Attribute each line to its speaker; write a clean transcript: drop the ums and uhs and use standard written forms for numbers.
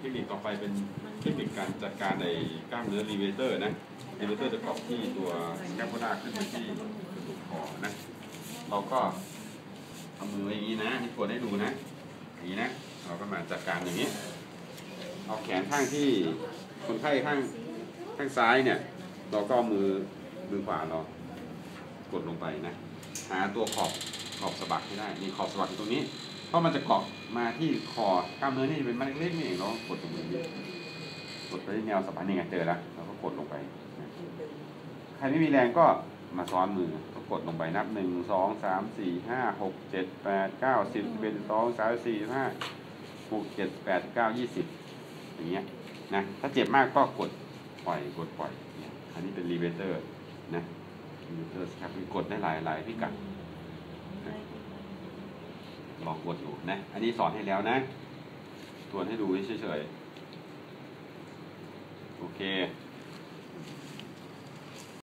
Speaker 1: เทคนิคต่อไปเป็นเทคนิคการจัดการในกล้ามเนื้อรีเวเตอร์นะรีเวเตอร์จะเกาะที่ตัวสแคปโพล่าขึ้นไปที่กระดูกคอนะเราก็เอามือไว้อย่างนี้นะที่ควรให้ดูนะอย่างนี้นะเราก็มาจัดการอย่างนี้เอาแขนข้างที่คนไข้ข้างซ้ายเนี่ยเราก็เอามือขวาเรากดลงไปนะหาตัวขอบสะบักให้ได้นี่ขอบสะบักตรงนี้เพราะมันจะเกาะมาที่คอกล้ามเนื้อนี่เป็นมันเล็กๆนี่เองเรากดตรงนี้กดไปที่แนวสะบักนี่ไงเจอแล้วเราก็กดลงไปใครไม่มีแรงก็มาซ้อนมือก็กดลงไปนับ1 2 3 4 5 6 7 8 9 10 11 12 13 14 15 16 17 18 19 20อย่างเงี้ยนะถ้าเจ็บมากก็กดปล่อยเนี่ยอันนี้เป็นรีเวเตอร์นะรีเวเตอร์ครับกดได้หลายพิกัดลองกดดูนะอันนี้สอนให้แล้วนะทวนให้ดูเฉยๆโอเค